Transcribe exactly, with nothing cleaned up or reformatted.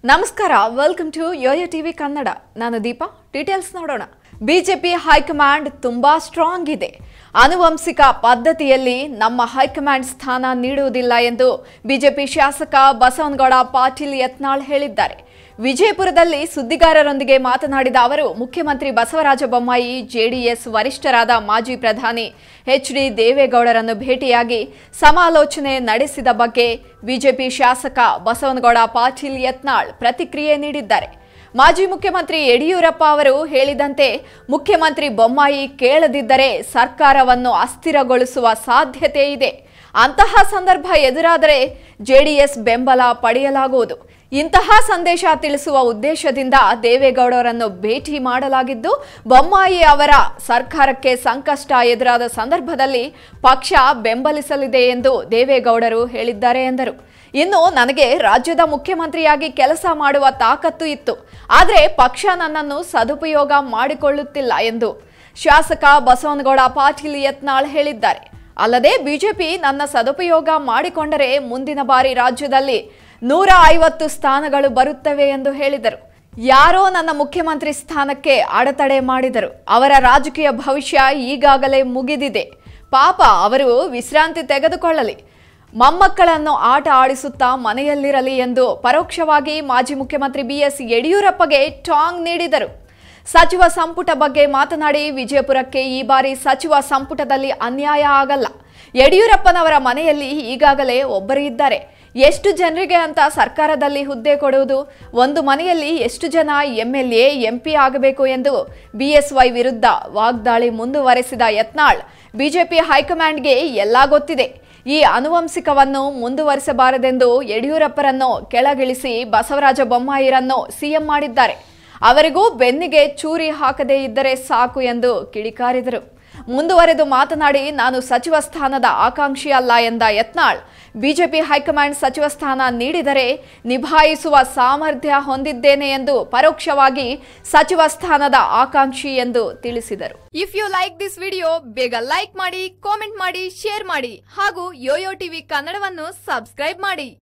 ನಮಸ್ಕಾರ, welcome to Yoyo TV Kannada. ನಾನು Deepa. Details ನೋಡೋಣ. ಬಿಜೆಪಿ ಹೈಕಮಾಂಡ್ ತುಂಬಾ ಸ್ಟ್ರಾಂಗ್ ಇದೆ. ಆನುವಂಶಿಕ ಪದ್ಧತಿಯಲ್ಲಿ ನಮ್ಮ ಹೈಕಮಾಂಡ್ ಸ್ಥಾನ ನೀಡುವುದಿಲ್ಲ ಎಂದು ಬಿಜೆಪಿ ಶಾಸಕ ಬಸವನಗೌಡ ಪಾಟೀಲ್ ಯತ್ನಾಳ್ ಹೇಳಿದ್ದಾರೆ. ವಿಜಯಪುರದಲ್ಲಿ ಸುದ್ದಿಗಾರರೊಂದಿಗೆ ಮಾತನಾಡಿದ ಅವರು, ಮುಖ್ಯಮಂತ್ರಿ ಬಸವರಾಜ ಬೊಮ್ಮಾಯಿ ಜೆಡಿಎಸ್ ವರಿಷ್ಠರಾದ ಮಾಜಿ ಪ್ರಧಾನಿ ಎಚ್ ಡಿ ದೇವೇಗೌಡರನ್ನು ಭೇಟಿಯಾಗಿ ಸಮಾಲೋಚನೆ ನಡೆಸಿದ ಬಗ್ಗೆ ಬಿಜೆಪಿ ಶಾಸಕ ಬಸವನಗೌಡ ಪಾಟೀಲ್ ಯತ್ನಾಳ್ ಪ್ರತಿಕ್ರಿಯೆ ನೀಡಿದ್ದಾರೆ. ಮಾಜಿ ಮುಖ್ಯಮಂತ್ರಿ ಯಡಿಯೂರಪ್ಪ ಅವರು ಹೇಳಿದಂತೆ ಮುಖ್ಯಮಂತ್ರಿ ಬೊಮ್ಮಾಯಿ ಕೇಳದಿದ್ದರೆ ಸರ್ಕಾರವನ್ನು ಅಸ್ಥಿರಗೊಳಿಸುವ ಸಾಧ್ಯತೆ ಇದೆ. ಅಂತಹ ಸಂದರ್ಭ ಎದುರಾದರೆ ಜೆಡಿಎಸ್ ಬೆಂಬಲ ಪಡೆಯಲಾಗುವುದು. ಇಂತಹ ಸಂದೇಶ ತಿಳಿಸುವ ಉದ್ದೇಶದಿಂದ ದೇವೇಗೌಡರನ್ನು ಭೇಟಿ ಮಾಡಲಾಗಿದ್ದು, ಬೊಮ್ಮಾಯಿ ಅವರ ಸರ್ಕಾರಕ್ಕೆ ಸಂಕಷ್ಟ ಎದುರಾದ ಸಂದರ್ಭದಲ್ಲಿ ಪಕ್ಷ ಬೆಂಬಲಿಸಲಿದೆ ಎಂದು ದೇವೇಗೌಡರು ಹೇಳಿದ್ದಾರೆ ಎಂದರು. ಇನ್ನು ನನಗೆ ರಾಜ್ಯದ ಮುಖ್ಯಮಂತ್ರಿಯಾಗಿ ಕೆಲಸ ಮಾಡುವ ತಾಕತ್ತು ಇತ್ತು, ಆದರೆ ಪಕ್ಷ ನನ್ನನ್ನು ಸದುಪಯೋಗ ಮಾಡಿಕೊಳ್ಳುತ್ತಿಲ್ಲ ಎಂದು ಶಾಸಕ ಬಸವನಗೌಡ ಪಾಟೀಲ್ ಯತ್ನಾಳ್ ಹೇಳಿದ್ದಾರೆ. ಅಲ್ಲದೆ ಬಿಜೆಪಿ ನನ್ನ ಸದುಪಯೋಗ ಮಾಡಿಕೊಂಡರೆ ಮುಂದಿನ ಬಾರಿ ರಾಜ್ಯದಲ್ಲಿ ನೂರ ಐವತ್ತು ಸ್ಥಾನಗಳು ಬರುತ್ತವೆ ಎಂದು ಹೇಳಿದರು. ಯಾರೋ ನನ್ನ ಮುಖ್ಯಮಂತ್ರಿ ಸ್ಥಾನಕ್ಕೆ ಅಡೆತಡೆ ಮಾಡಿದರು. ಅವರ ರಾಜಕೀಯ ಭವಿಷ್ಯ ಈಗಾಗಲೇ ಮುಗಿದಿದೆ. ಪಾಪ ಅವರು ವಿಶ್ರಾಂತಿ ತೆಗೆದುಕೊಳ್ಳಲಿ, ಮೊಮ್ಮಕ್ಕಳನ್ನು ಆಟ ಆಡಿಸುತ್ತಾ ಮನೆಯಲ್ಲಿರಲಿ ಎಂದು ಪರೋಕ್ಷವಾಗಿ ಮಾಜಿ ಮುಖ್ಯಮಂತ್ರಿ ಬಿ ಎಸ್ ಯಡಿಯೂರಪ್ಪಗೆ ಟಾಂಗ್ ನೀಡಿದರು. ಸಚಿವ ಸಂಪುಟ ಬಗ್ಗೆ ಮಾತನಾಡಿ, ವಿಜಯಪುರಕ್ಕೆ ಈ ಬಾರಿ ಸಚಿವ ಸಂಪುಟದಲ್ಲಿ ಅನ್ಯಾಯ ಆಗಲ್ಲ. ಯಡಿಯೂರಪ್ಪನವರ ಮನೆಯಲ್ಲಿ ಈಗಾಗಲೇ ಒಬ್ಬರು ಇದ್ದಾರೆ. ಎಷ್ಟು ಜನರಿಗೆ ಅಂತ ಸರ್ಕಾರದಲ್ಲಿ ಹುದ್ದೆ ಕೊಡುವುದು? ಒಂದು ಮನೆಯಲ್ಲಿ ಎಷ್ಟು ಜನ ಎಂಎಲ್ಎ ಎಂಪಿ ಆಗಬೇಕು ಎಂದು ಬಿಎಸ್ವೈ ವಿರುದ್ಧ ವಾಗ್ದಾಳಿ ಮುಂದುವರೆಸಿದ ಯತ್ನಾಳ್, ಬಿಜೆಪಿ ಹೈಕಮಾಂಡ್ಗೆ ಎಲ್ಲ ಗೊತ್ತಿದೆ. ಈ ಆನುವಂಶಿಕವನ್ನು ಮುಂದುವರಿಸಬಾರದೆಂದು ಯಡಿಯೂರಪ್ಪರನ್ನು ಕೆಳಗಿಳಿಸಿ ಬಸವರಾಜ ಬೊಮ್ಮಾಯಿರನ್ನು ಸಿಎಂ ಮಾಡಿದ್ದಾರೆ. ಅವರಿಗೂ ಬೆನ್ನಿಗೆ ಚೂರಿ ಹಾಕದೇ ಇದ್ದರೆ ಸಾಕು ಎಂದು ಕಿಡಿಕಾರಿದರು. ಮುಂದುವರೆದು ಮಾತನಾಡಿ, ನಾನು ಸಚಿವ ಸ್ಥಾನದ ಆಕಾಂಕ್ಷಿ ಅಲ್ಲ ಎಂದ ಯತ್ನಾಳ್, ಬಿಜೆಪಿ ಹೈಕಮಾಂಡ್ ಸಚಿವ ಸ್ಥಾನ ನೀಡಿದರೆ ನಿಭಾಯಿಸುವ ಸಾಮರ್ಥ್ಯ ಹೊಂದಿದ್ದೇನೆ ಎಂದು ಪರೋಕ್ಷವಾಗಿ ಸಚಿವ ಸ್ಥಾನದ ಆಕಾಂಕ್ಷಿ ಎಂದು ತಿಳಿಸಿದರು. If you like this video, ಬೇಗ ಲೈಕ್ ಮಾಡಿ, ಕಾಮೆಂಟ್ ಮಾಡಿ, ಶೇರ್ ಮಾಡಿ ಹಾಗೂ ಯೋಯೋ ಟಿವಿ ಕನ್ನಡವನ್ನು ಸಬ್ಸ್ಕ್ರೈಬ್ ಮಾಡಿ.